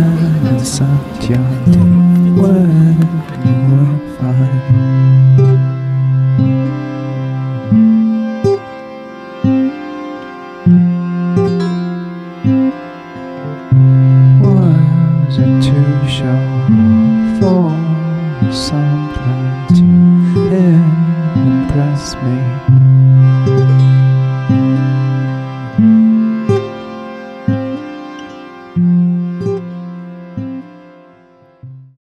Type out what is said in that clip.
saat yang di when you were fine. Was it too short for some?